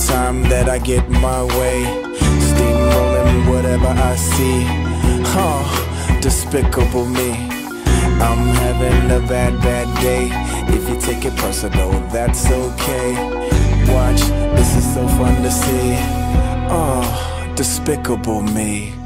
time that I get my way, steamrolling whatever I see. Oh, despicable me. I'm having a bad day. If you take it personal, that's okay. Watch, this is so fun to see. Oh, despicable me.